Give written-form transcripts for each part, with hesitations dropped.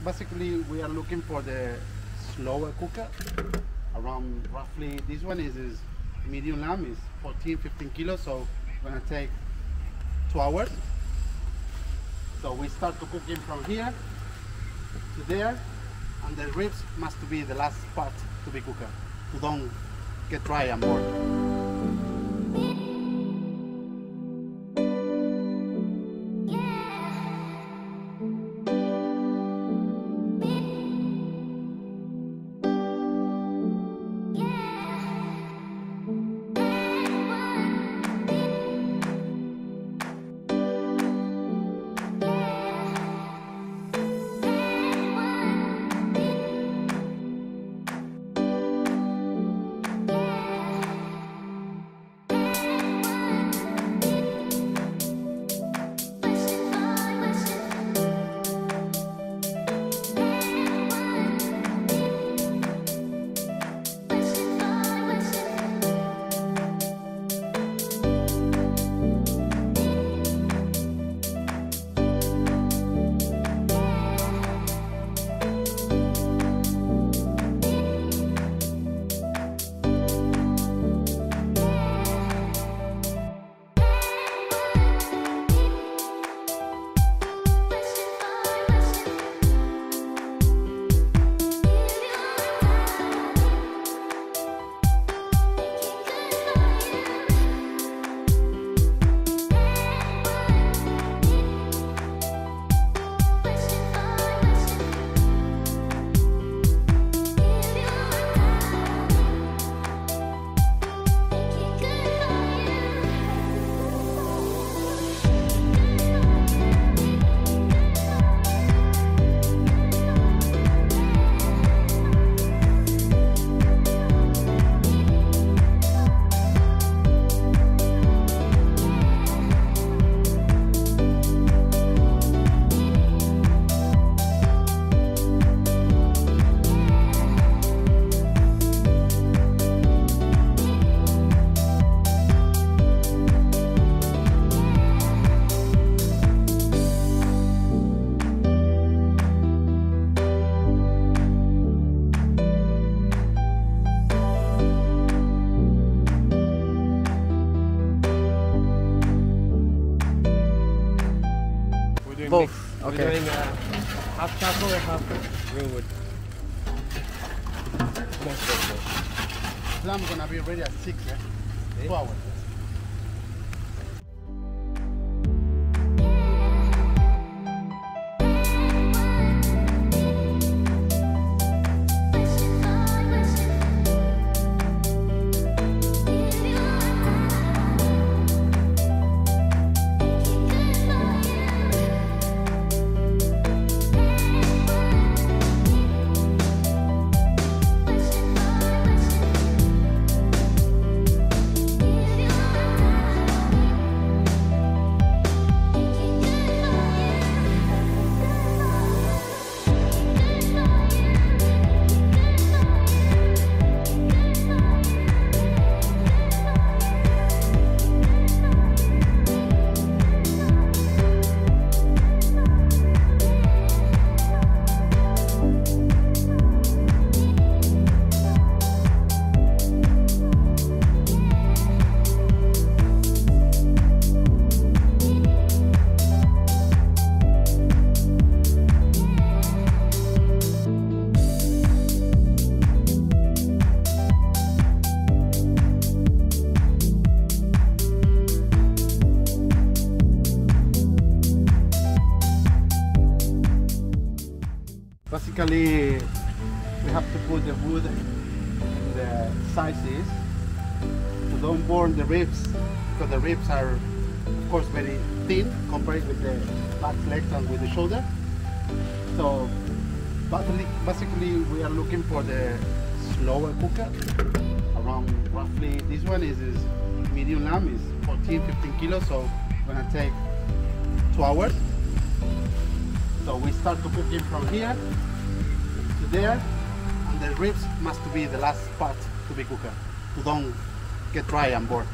basically we are looking for the slower cooker. Around roughly, this one is medium lamb, is 14-15 kilos, so gonna take 2 hours. So we start to cooking from here to there, and the ribs must be the last part to be cooked, to don't get dry on board. Both. Okay. We're doing half charcoal and half real wood. Lamb gonna be ready at 6, 2 hours. Basically, we have to put the wood in the sizes to don't burn the ribs, because the ribs are, of course, very thin compared with the back legs and with the shoulder. So basically, we are looking for the slower cooker. Around roughly, this one is medium lamb, is 14-15 kilos, so it's gonna take 2 hours. So we start to cooking from here to there, and the ribs must be the last part to be cooked, to don't get dry on board.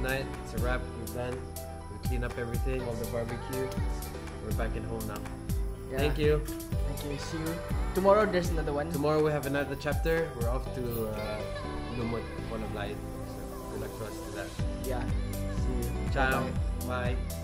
night. It's a wrap. We're done. We clean up everything, all the barbecue. We're back at home now. Yeah. Thank you. Thank you. See you. Tomorrow there's another one. Tomorrow we have another chapter. We're off to Lumut, one of Light. So good luck to us to that. Yeah. See you. Ciao. Bye-bye. Bye.